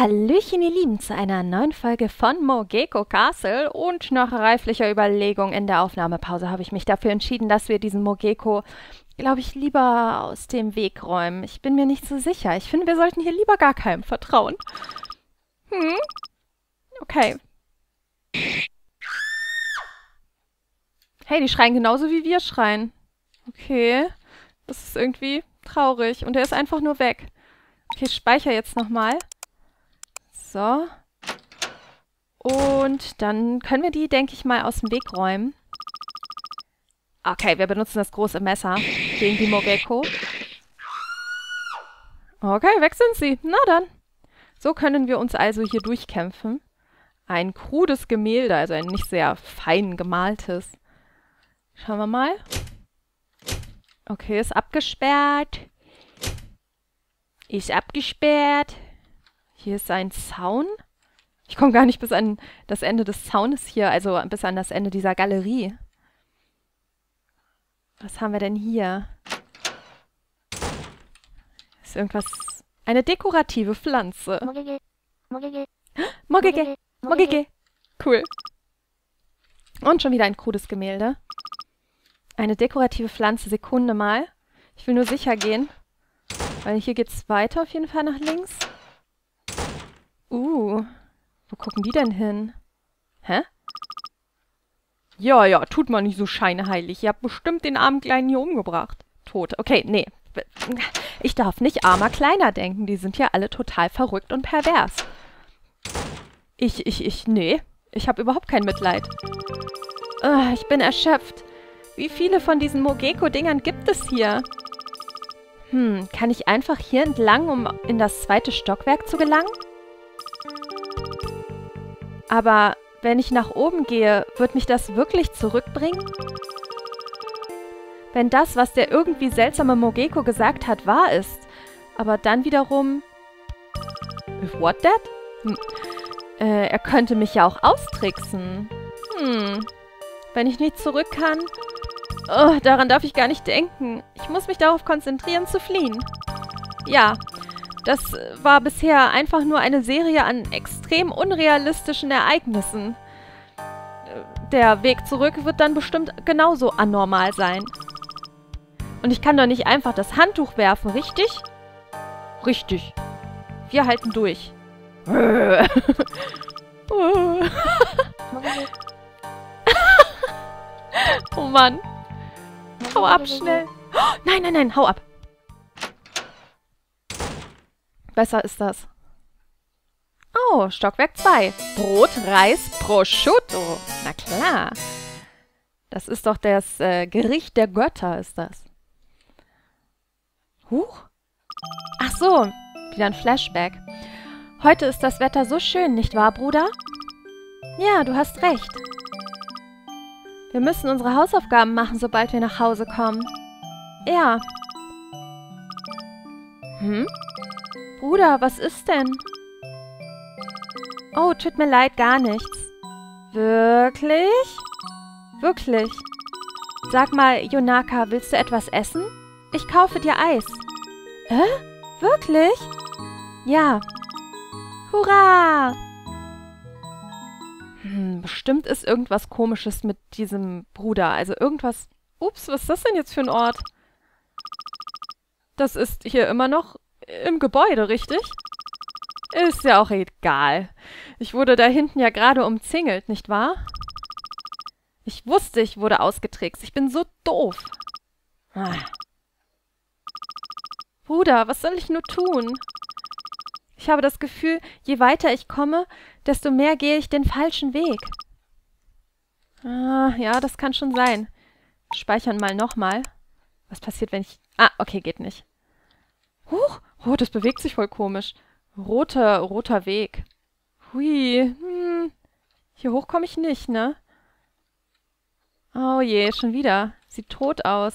Hallöchen, ihr Lieben, zu einer neuen Folge von Mogeko Castle. Und nach reiflicher Überlegung in der Aufnahmepause habe ich mich dafür entschieden, dass wir diesen Mogeko, glaube ich, lieber aus dem Weg räumen. Ich bin mir nicht so sicher. Ich finde, wir sollten hier lieber gar keinem vertrauen. Okay. Hey, die schreien genauso wie wir schreien. Okay. Das ist irgendwie traurig. Und er ist einfach nur weg. Okay, ich speichere jetzt nochmal. So. Und dann können wir die, denke ich mal, aus dem Weg räumen. Okay, wir benutzen das große Messer gegen die Mogeko. Okay, weg sind sie. Na dann. So können wir uns also hier durchkämpfen. Ein krudes Gemälde, also ein nicht sehr fein gemaltes. Schauen wir mal. Okay, ist abgesperrt. Ist abgesperrt. Hier ist ein Zaun. Ich komme gar nicht bis an das Ende des Zaunes hier, also bis an das Ende dieser Galerie. Was haben wir denn hier? Ist irgendwas... Eine dekorative Pflanze. Mogege. Mogege. Cool. Und schon wieder ein krudes Gemälde. Eine dekorative Pflanze. Sekunde mal. Ich will nur sicher gehen. Weil hier geht's weiter auf jeden Fall nach links. Wo gucken die denn hin? Hä? Ja, tut mal nicht so scheinheilig. Ihr habt bestimmt den armen Kleinen hier umgebracht. Tot. Okay, nee. Ich darf nicht armer Kleiner denken. Die sind ja alle total verrückt und pervers. Nee. Ich habe überhaupt kein Mitleid. Ich bin erschöpft. Wie viele von diesen Mogeko-Dingern gibt es hier? Kann ich einfach hier entlang, um in das zweite Stockwerk zu gelangen? Aber wenn ich nach oben gehe, wird mich das wirklich zurückbringen? Wenn das, was der irgendwie seltsame Mogeko gesagt hat, wahr ist, aber dann wiederum... What that? Er könnte mich ja auch austricksen. Wenn ich nicht zurück kann... daran darf ich gar nicht denken. Ich muss mich darauf konzentrieren, zu fliehen. Ja, das war bisher einfach nur eine Serie an extrem unrealistischen Ereignissen. Der Weg zurück wird dann bestimmt genauso anormal sein. Und ich kann doch nicht einfach das Handtuch werfen, richtig? Richtig. Wir halten durch. Oh Mann. Hau ab, schnell. Oh, nein, hau ab. Besser ist das. Oh, Stockwerk 2. Brot, Reis, Prosciutto. Na klar. Das ist doch das Gericht der Götter, ist das. Huch. Ach so, wieder ein Flashback. Heute ist das Wetter so schön, nicht wahr, Bruder? Ja, du hast recht. Wir müssen unsere Hausaufgaben machen, sobald wir nach Hause kommen. Ja. Bruder, was ist denn? Oh, tut mir leid, gar nichts. Wirklich? Wirklich. Sag mal, Yonaka, willst du etwas essen? Ich kaufe dir Eis. Wirklich? Ja. Hurra! Bestimmt ist irgendwas Komisches mit diesem Bruder. Also irgendwas... Ups, was ist das denn jetzt für ein Ort? Das ist hier immer noch im Gebäude, richtig? Ist ja auch egal. Ich wurde da hinten ja gerade umzingelt, nicht wahr? Ich wusste, ich wurde ausgetrickst. Ich bin so doof. Bruder, was soll ich nur tun? Ich habe das Gefühl, je weiter ich komme, desto mehr gehe ich den falschen Weg. Ja, das kann schon sein. Speichern mal nochmal. Was passiert, wenn ich... okay, geht nicht. Huch, oh, das bewegt sich voll komisch. Roter Weg. Hui, hier hoch komme ich nicht, ne? Oh je, schon wieder. Sieht tot aus.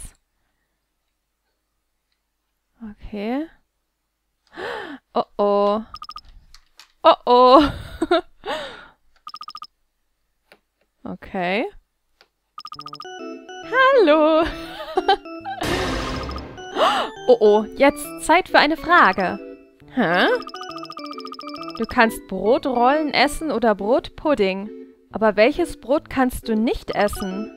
Okay. Oh oh. Oh oh. Okay. Hallo. Oh oh, jetzt Zeit für eine Frage. Hä? Du kannst Brotrollen essen oder Brotpudding. Aber welches Brot kannst du nicht essen?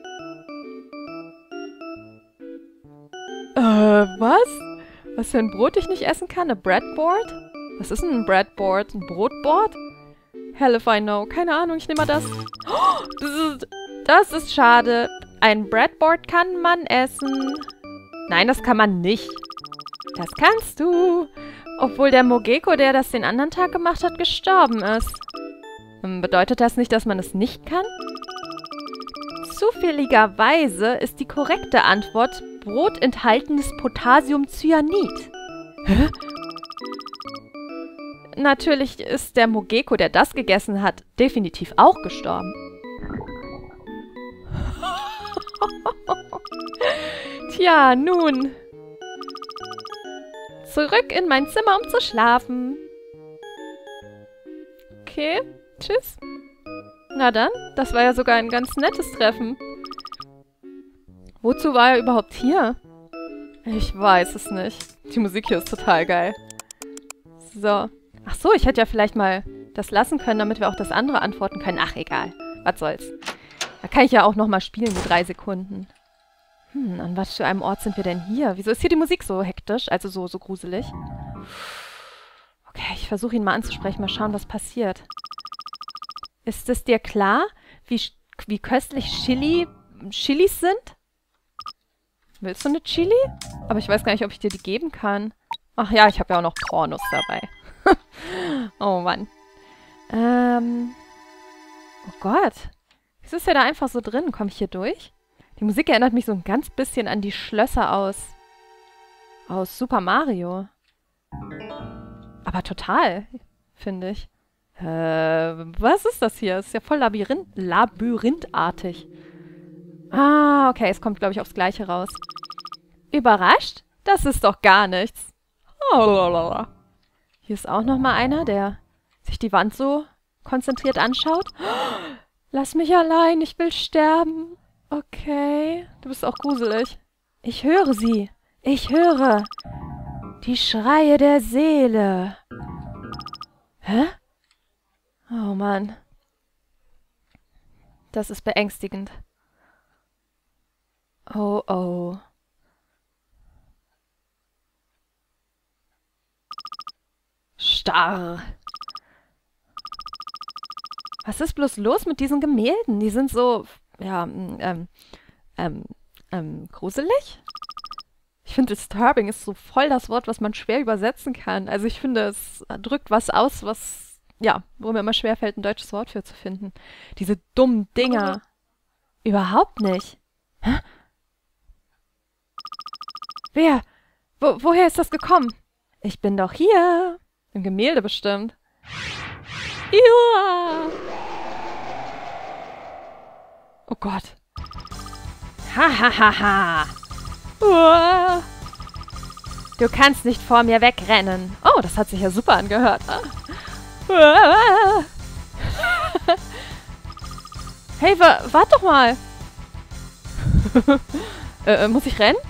Was? Was für ein Brot ich nicht essen kann? Ein Breadboard? Was ist denn ein Breadboard? Ein Brotboard? Hell if I know. Keine Ahnung, ich nehme mal das. Oh, das ist schade. Ein Breadboard kann man essen. Nein, das kann man nicht. Das kannst du. Obwohl der Mogeko, der das den anderen Tag gemacht hat, gestorben ist. Bedeutet das nicht, dass man es nicht kann? Zufälligerweise ist die korrekte Antwort Brot enthaltenes Potassiumcyanid. Hä? Natürlich ist der Mogeko, der das gegessen hat, definitiv auch gestorben. Tja, nun. Zurück in mein Zimmer, um zu schlafen. Okay, tschüss. Na dann, das war ja sogar ein ganz nettes Treffen. Wozu war er überhaupt hier? Ich weiß es nicht. Die Musik hier ist total geil. So. Ach so, ich hätte ja vielleicht mal das lassen können, damit wir auch das andere antworten können. Ach, egal. Was soll's. Da kann ich ja auch nochmal spielen, die 3 Sekunden. An was für einem Ort sind wir denn hier? Wieso ist hier die Musik so hektisch? Also so gruselig. Okay, ich versuche ihn mal anzusprechen. Mal schauen, was passiert. Ist es dir klar, wie köstlich Chilis sind? Willst du eine Chili? Aber ich weiß gar nicht, ob ich dir die geben kann. Ach ja, ich habe ja auch noch Pornos dabei. Oh Mann. Oh Gott. Wieso ist der da einfach so drin? Komme ich hier durch? Die Musik erinnert mich so ein ganz bisschen an die Schlösser aus Super Mario. Aber total, finde ich. Was ist das hier? Das ist ja voll labyrinthartig. Ah, okay, es kommt, glaube ich, aufs Gleiche raus. Überrascht? Das ist doch gar nichts. Oh, hier ist auch noch mal einer, der sich die Wand so konzentriert anschaut. Lass mich allein, ich will sterben. Okay, du bist auch gruselig. Ich höre sie. Ich höre die Schreie der Seele. Hä? Oh Mann. Das ist beängstigend. Oh, oh. Starr. Was ist bloß los mit diesen Gemälden? Die sind so, ja, gruselig? Ich finde, disturbing ist so voll das Wort, was man schwer übersetzen kann. Also ich finde, es drückt was aus, was, ja, wo mir immer schwerfällt, ein deutsches Wort für zu finden. Diese dummen Dinger. Überhaupt nicht. Hä? Wer? Woher ist das gekommen? Ich bin doch hier. Im Gemälde bestimmt. Ja. Oh Gott. Ha. Uah. Du kannst nicht vor mir wegrennen. Oh, das hat sich ja super angehört. Hey, warte doch mal. Muss ich rennen?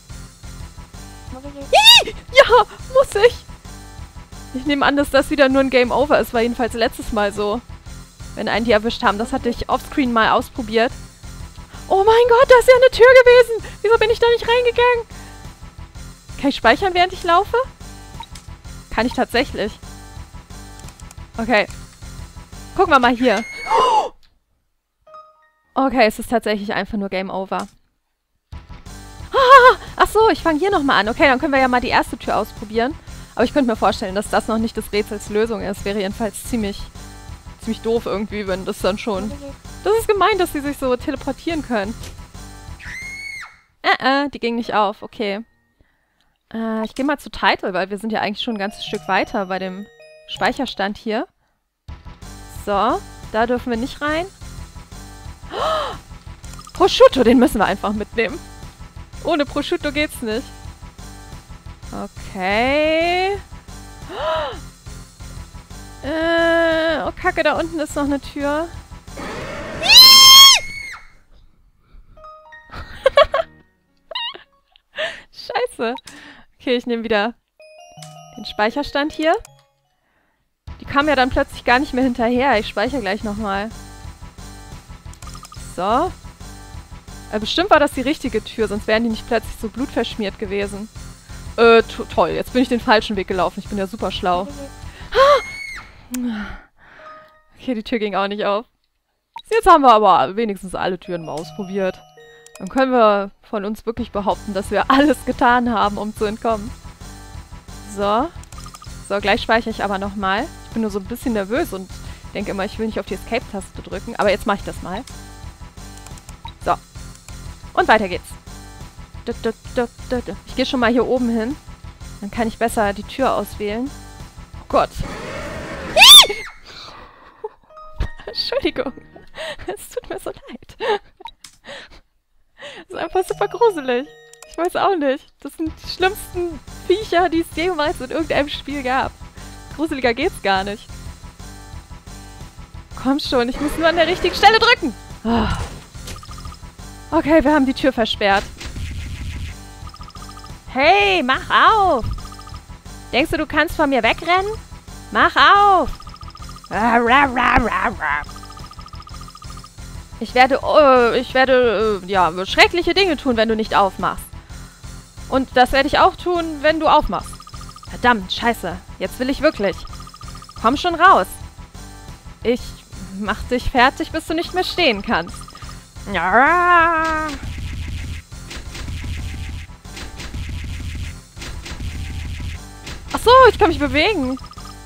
Ja, muss ich. Ich nehme an, dass das wieder nur ein Game Over ist. War jedenfalls letztes Mal so. Wenn einen die erwischt haben. Das hatte ich offscreen mal ausprobiert. Oh mein Gott, da ist ja eine Tür gewesen. Wieso bin ich da nicht reingegangen? Kann ich speichern, während ich laufe? Kann ich tatsächlich. Okay. Gucken wir mal hier. Okay, es ist tatsächlich einfach nur Game Over. Ach so, ich fange hier nochmal an. Okay, dann können wir ja mal die erste Tür ausprobieren. Aber ich könnte mir vorstellen, dass das noch nicht des Rätsels Lösung ist. Wäre jedenfalls ziemlich doof irgendwie, wenn das dann schon... Das ist gemein, dass sie sich so teleportieren können. Die ging nicht auf. Okay. Ich gehe mal zu Title, weil wir sind ja eigentlich schon ein ganzes Stück weiter bei dem Speicherstand hier. So, da dürfen wir nicht rein. Prosciutto, den müssen wir einfach mitnehmen. Ohne Prosciutto geht's nicht. Okay. Oh, Kacke, da unten ist noch eine Tür. Scheiße. Okay, ich nehme wieder den Speicherstand hier. Die kam ja dann plötzlich gar nicht mehr hinterher. Ich speichere gleich nochmal. So. Bestimmt war das die richtige Tür, sonst wären die nicht plötzlich so blutverschmiert gewesen. Toll, jetzt bin ich den falschen Weg gelaufen. Ich bin ja super schlau. Okay, die Tür ging auch nicht auf. Jetzt haben wir aber wenigstens alle Türen mal ausprobiert. Dann können wir von uns wirklich behaupten, dass wir alles getan haben, um zu entkommen. So. So, gleich speichere ich aber nochmal. Ich bin nur so ein bisschen nervös und denke immer, ich will nicht auf die Escape-Taste drücken. Aber jetzt mache ich das mal. So. Und weiter geht's. Ich gehe schon mal hier oben hin. Dann kann ich besser die Tür auswählen. Oh Gott. Entschuldigung. Es tut mir so leid. Das ist einfach super gruselig. Ich weiß auch nicht. Das sind die schlimmsten Viecher, die es jemals in irgendeinem Spiel gab. Gruseliger geht's gar nicht. Komm schon, ich muss nur an der richtigen Stelle drücken. Oh. Okay, wir haben die Tür versperrt. Hey, mach auf! Denkst du, du kannst von mir wegrennen? Mach auf! Ich werde, ja, schreckliche Dinge tun, wenn du nicht aufmachst. Und das werde ich auch tun, wenn du aufmachst. Verdammt, scheiße. Jetzt will ich wirklich. Komm schon raus. Ich mach dich fertig, bis du nicht mehr stehen kannst. Ja. Ach so, ich kann mich bewegen.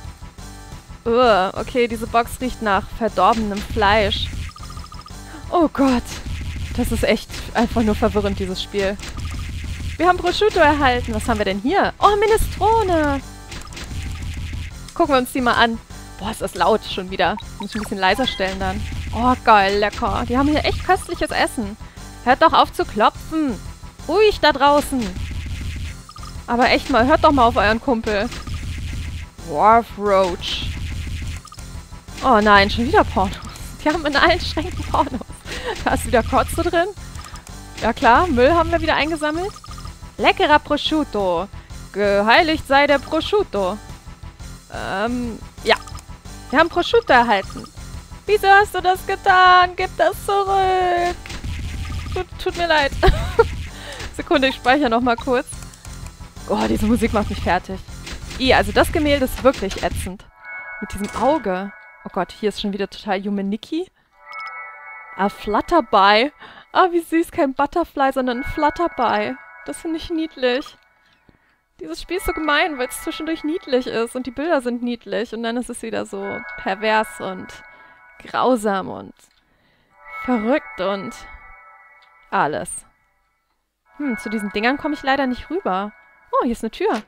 Okay, diese Box riecht nach verdorbenem Fleisch. Oh Gott. Das ist echt einfach nur verwirrend, dieses Spiel. Wir haben Prosciutto erhalten. Was haben wir denn hier? Oh, Minestrone. Gucken wir uns die mal an. Boah, ist das laut schon wieder. Muss ich ein bisschen leiser stellen dann. Oh, geil, lecker. Die haben hier echt köstliches Essen. Hört doch auf zu klopfen. Ruhig da draußen. Aber echt mal, hört doch mal auf euren Kumpel. Wharf Roach. Oh nein, schon wieder Pornos. Die haben in allen Schränken Pornos. Da ist wieder Kotze drin. Ja klar, Müll haben wir wieder eingesammelt. Leckerer Prosciutto. Geheiligt sei der Prosciutto. Ja. Wir haben Prosciutto erhalten. Wieso hast du das getan? Gib das zurück. Tut mir leid. Sekunde, ich speichere nochmal kurz. Oh, diese Musik macht mich fertig. Also das Gemälde ist wirklich ätzend. Mit diesem Auge. Oh Gott, hier ist schon wieder total Yumeniki. Flutterby. Wie süß. Kein Butterfly, sondern ein Flutterby. Das finde ich niedlich. Dieses Spiel ist so gemein, weil es zwischendurch niedlich ist. Und die Bilder sind niedlich. Und dann ist es wieder so pervers und grausam und verrückt und alles. Zu diesen Dingern komme ich leider nicht rüber. Oh, hier ist eine Tür.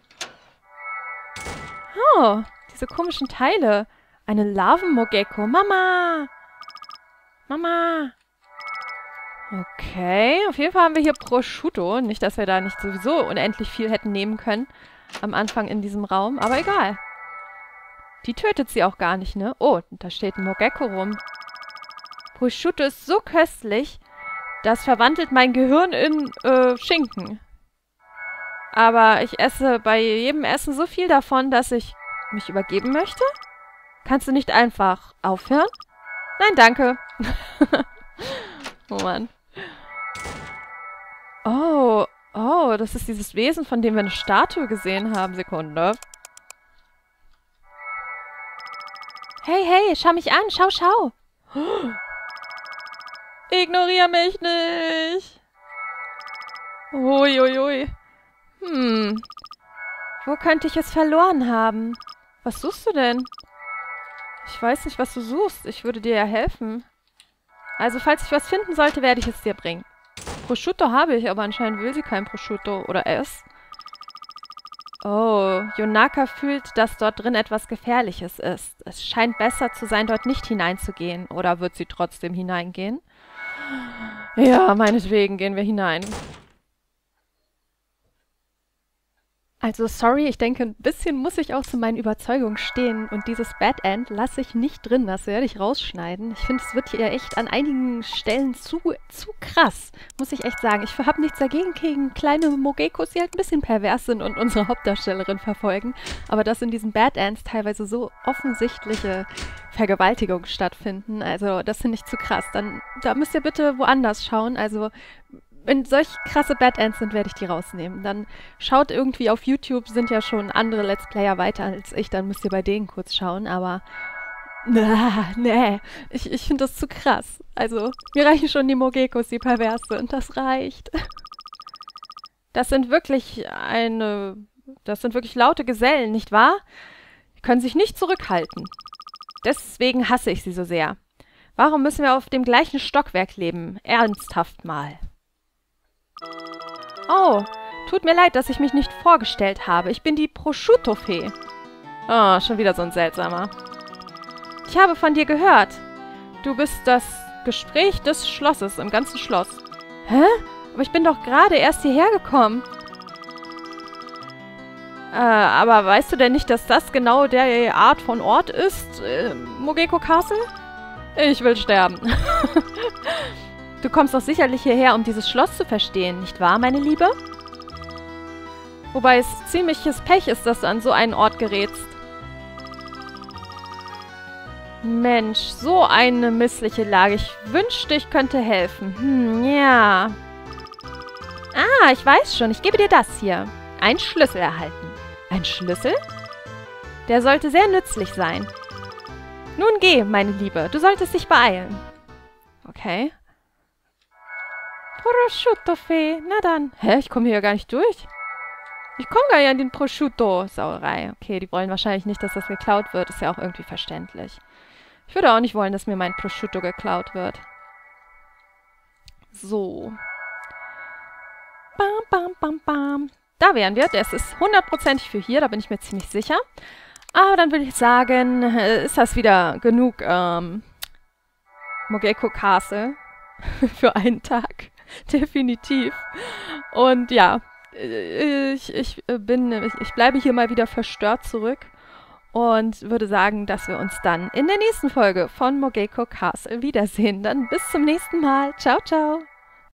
Oh, diese komischen Teile. Eine Larven-Mogekko. Mama! Mama! Okay, auf jeden Fall haben wir hier Prosciutto. Nicht, dass wir da nicht sowieso unendlich viel hätten nehmen können am Anfang in diesem Raum, aber egal. Die tötet sie auch gar nicht, ne? Oh, da steht ein Mogekko rum. Prosciutto ist so köstlich, das verwandelt mein Gehirn in Schinken. Aber ich esse bei jedem Essen so viel davon, dass ich mich übergeben möchte? Kannst du nicht einfach aufhören? Nein, danke. Oh Mann. Oh, das ist dieses Wesen, von dem wir eine Statue gesehen haben. Sekunde. Hey, schau mich an. Schau. Ignoriere mich nicht. Uiuiui. Wo könnte ich es verloren haben? Was suchst du denn? Ich weiß nicht, was du suchst. Ich würde dir ja helfen. Also, falls ich was finden sollte, werde ich es dir bringen. Prosciutto habe ich, aber anscheinend will sie kein Prosciutto. Oder es. Oh, Yonaka fühlt, dass dort drin etwas Gefährliches ist. Es scheint besser zu sein, dort nicht hineinzugehen. Oder wird sie trotzdem hineingehen? Ja, meinetwegen gehen wir hinein. Also sorry, ich denke, ein bisschen muss ich auch zu meinen Überzeugungen stehen und dieses Bad End lasse ich nicht drin, das werde ich rausschneiden. Ich finde, es wird hier echt an einigen Stellen zu krass, muss ich echt sagen. Ich habe nichts dagegen gegen kleine Mogekos, die halt ein bisschen pervers sind und unsere Hauptdarstellerin verfolgen, aber dass in diesen Bad Ends teilweise so offensichtliche Vergewaltigungen stattfinden, also das finde ich zu krass. Da müsst ihr bitte woanders schauen, also wenn solch krasse Bad Ends sind, werde ich die rausnehmen. Dann schaut irgendwie auf YouTube, sind ja schon andere Let's Player weiter als ich, dann müsst ihr bei denen kurz schauen, aber nee, ich finde das zu krass. Also, mir reichen schon die Mogekos, die pervers sind, das reicht. Das sind wirklich laute Gesellen, nicht wahr? Die können sich nicht zurückhalten. Deswegen hasse ich sie so sehr. Warum müssen wir auf dem gleichen Stockwerk leben? Ernsthaft mal. Oh, tut mir leid, dass ich mich nicht vorgestellt habe. Ich bin die Prosciutto-Fee. Oh, schon wieder so ein seltsamer. Ich habe von dir gehört. Du bist das Gespräch des Schlosses, im ganzen Schloss. Hä? Aber ich bin doch gerade erst hierher gekommen. Aber weißt du denn nicht, dass das genau der Art von Ort ist, Mogeko Castle? Ich will sterben. Du kommst doch sicherlich hierher, um dieses Schloss zu verstehen, nicht wahr, meine Liebe? Wobei es ziemliches Pech ist, dass du an so einen Ort gerätst. Mensch, so eine missliche Lage. Ich wünschte, ich könnte helfen. Ja. Ah, ich weiß schon. Ich gebe dir das hier. Ein Schlüssel erhalten. Ein Schlüssel? Der sollte sehr nützlich sein. Nun geh, meine Liebe. Du solltest dich beeilen. Okay. Prosciutto-Fee. Na dann. Hä? Ich komme hier ja gar nicht durch. Ich komme gar nicht an den Prosciutto-Sauerei. Okay, die wollen wahrscheinlich nicht, dass das geklaut wird. Ist ja auch irgendwie verständlich. Ich würde auch nicht wollen, dass mir mein Prosciutto geklaut wird. So. Bam, bam, bam, bam. Da wären wir. Das ist 100%ig für hier. Da bin ich mir ziemlich sicher. Aber dann würde ich sagen, ist das wieder genug Mogeko Castle für einen Tag. Definitiv. Und ja, ich bleibe hier mal wieder verstört zurück und würde sagen, dass wir uns dann in der nächsten Folge von Mogeko Castle wiedersehen. Dann bis zum nächsten Mal. Ciao, ciao.